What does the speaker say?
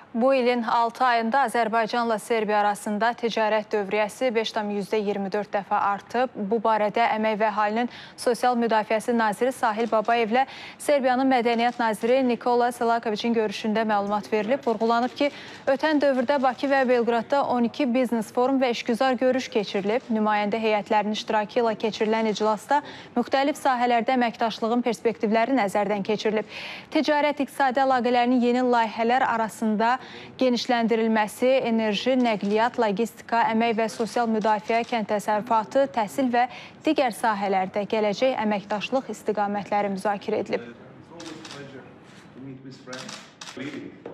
Bu ilin 6 ayında Azərbaycanla Serbiya arasında ticarət dövriyyəsi 5,24 dəfə artıb. Bu barədə Əmək və Əhalinin Sosial Müdafiəsi Naziri Sahil Babayevlə Serbiyanın Mədəniyyət Naziri Nikola Selakoviçin görüşündə məlumat verilib. Vurğulanıb ki, ötən dövrdə Bakı və Belqradda 12 biznes forum və işgüzar görüş keçirilib. Nümayəndə heyətlərinin iştirakı ilə keçirilən iclasda müxtəlif sahələrdə əməkdaşlığın perspektivləri nəzərdən keçirilib. Ticarət iqtisadi əlaqələrinin yeni layihələr arasında genişləndirilməsi, enerji, nəqliyyat, logistika, əmək və sosial müdafiə, kənd təsərrüfatı, təhsil və digər sahələrdə gələcək əməkdaşlıq istiqamətləri müzakirə edilib.